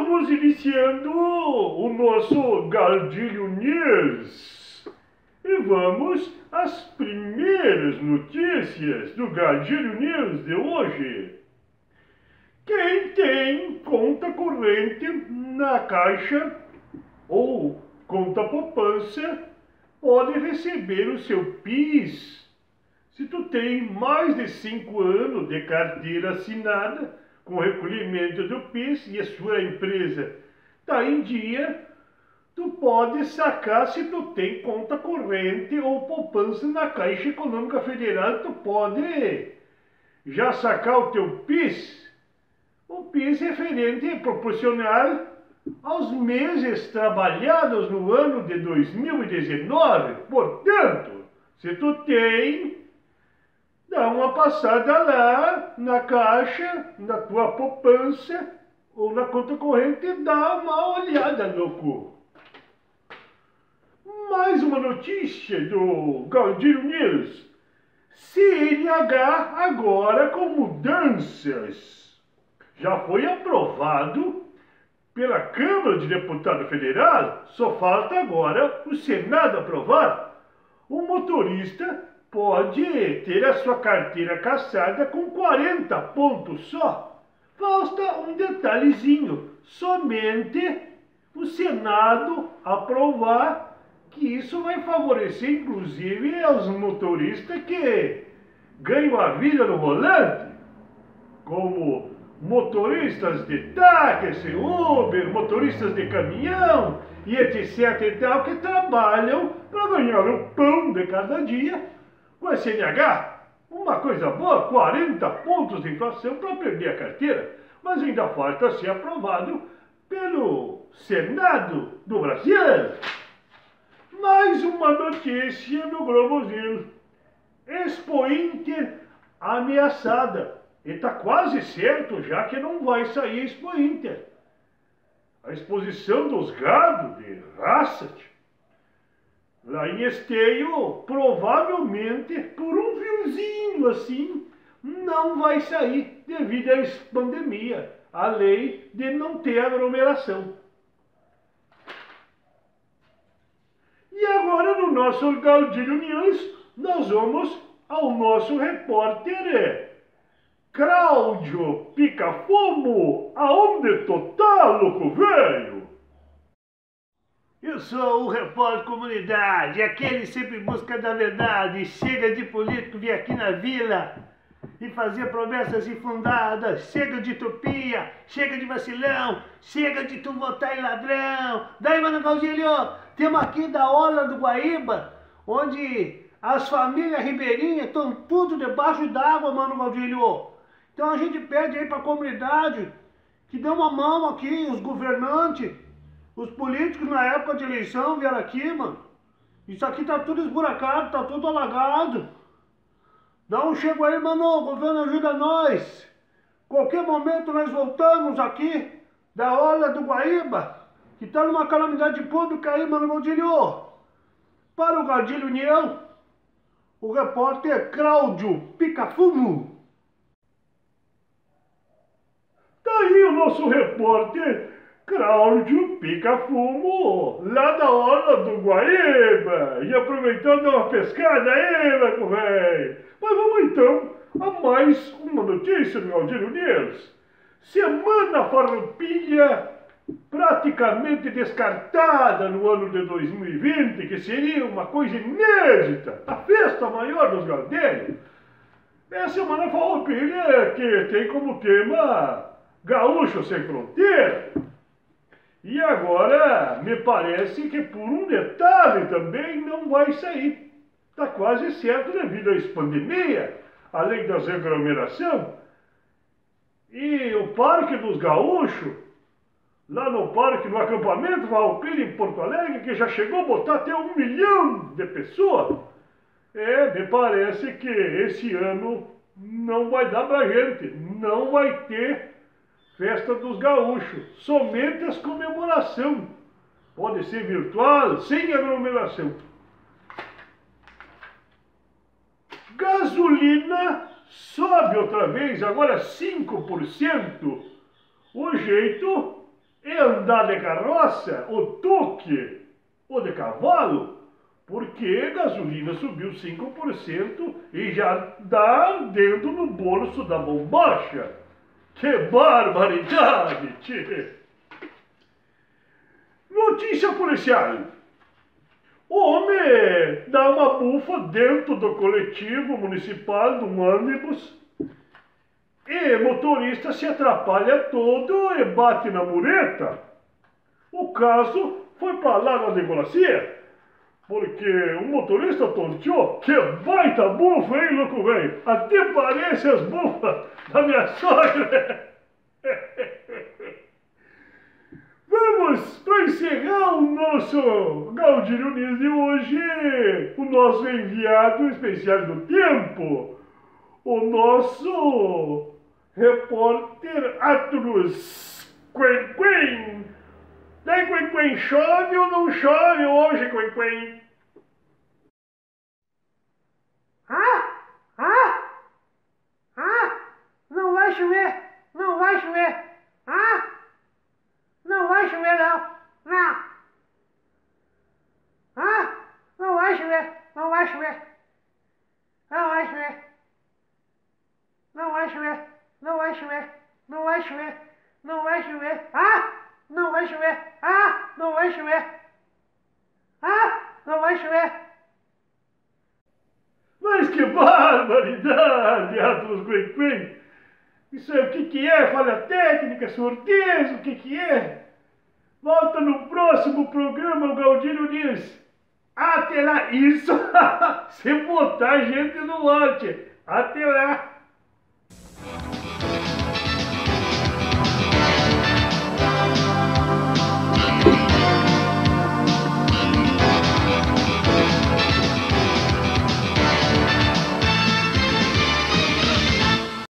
Estamos iniciando o nosso Galdilho News e vamos às primeiras notícias do Galdilho News de hoje. Quem tem conta corrente na Caixa ou conta poupança pode receber o seu PIS. Se tu tem mais de 5 anos de carteira assinada com recolhimento do PIS e a sua empresa está em dia, tu pode sacar. Se tu tem conta corrente ou poupança na Caixa Econômica Federal, tu pode já sacar o teu PIS. O PIS referente é proporcional aos meses trabalhados no ano de 2019. Portanto, se tu tem, dá uma passada lá na Caixa, na tua poupança ou na conta corrente e dá uma olhada, louco. Mais uma notícia do Galdilho News. CNH agora com mudanças. Já foi aprovado pela Câmara de Deputados Federal, só falta agora o Senado aprovar. O motorista pode ter a sua carteira cassada com 40 pontos só. Falta um detalhezinho, somente o Senado aprovar, que isso vai favorecer inclusive aos motoristas que ganham a vida no volante, como motoristas de táxi, Uber, motoristas de caminhão e etc e tal, que trabalham para ganhar o pão de cada dia com a CNH. Uma coisa boa, 40 pontos de inflação para perder a carteira, mas ainda falta ser aprovado pelo Senado do Brasil. Mais uma notícia no Globozinho. Expo Inter ameaçada. E está quase certo já que não vai sair Expo Inter. A exposição dos gados de raça lá em Esteio, provavelmente por um fiozinho assim, não vai sair devido à pandemia, a lei de não ter aglomeração. E agora no nosso Galdilho News, nós vamos ao nosso repórter Cláudio Pica-Fumo. Aonde tu tá, louco velho? Eu sou o repórter comunidade, aquele que sempre busca da verdade. Chega de político vir aqui na vila e fazer promessas infundadas. Chega de utopia, chega de vacilão, chega de tu votar em ladrão. Daí, mano Galdilho, temos aqui da Orla do Guaíba, onde as famílias ribeirinhas estão tudo debaixo d'água, mano Galdilho. Então a gente pede aí pra comunidade que dê uma mão aqui, os governantes, os políticos na época de eleição vieram aqui, mano. Isso aqui tá tudo esburacado, tá tudo alagado. Dá um chego aí, mano, o governo ajuda nós. Qualquer momento nós voltamos aqui da Orla do Guaíba, que tá numa calamidade pública aí, mano Galdilho. Para o Galdilho União, o repórter Cláudio Pica-Fumo. Tá aí o nosso repórter Cláudio Pica-Fumo, lá da Orla do Guaíba. E aproveitando dar uma pescada aí, louco velho. Mas vamos então a mais uma notícia do Galdilho News. Semana Farroupilha praticamente descartada no ano de 2020, que seria uma coisa inédita, a festa maior dos galdeiros. É a Semana Farroupilha, que tem como tema Gaúcho Sem Fronteira. E agora me parece que por um detalhe também não vai sair. Está quase certo devido à pandemia, além das aglomerações. E o Parque dos Gaúchos, lá no parque, no acampamento Farroupilha em Porto Alegre, que já chegou a botar até 1 milhão de pessoas. Me parece que esse ano não vai dar pra gente, não vai ter Festa dos Gaúchos, somente as comemorações. Pode ser virtual, sem aglomeração. Gasolina sobe outra vez, agora 5%. O jeito é andar de carroça, ou tuque, ou de cavalo, porque gasolina subiu 5% e já dá dedo no bolso da bombocha. Que barbaridade, tchê! Notícia policial. Homem dá uma bufa dentro do coletivo municipal de um ônibus e motorista se atrapalha todo e bate na mureta. O caso foi para lá na delegacia, porque o motorista tonteou. Que baita bufa, hein, louco velho? Até parece as bufas da minha sogra. Vamos, para encerrar o nosso Galdírio News de hoje, o nosso enviado especial do tempo, o nosso repórter Atrus Quen Quen. Daí, Quen Quen, chove ou não chove hoje, Quen Quen? Não vai chover, não vai chover. Não vai chover não, não. Não vai chover, não vai chover. Não vai chover. Não vai chover, não vai chover, não vai chover, não vai chover. Não vai chover, não vai chover. Não vai chover. Mas que barbaridade, Atrus Quen Quen! Isso é o que é? Falha técnica, sorteio, o que é? Volta no próximo programa, o Galdírio News. Até lá, isso! Se botar gente no lote. Até lá!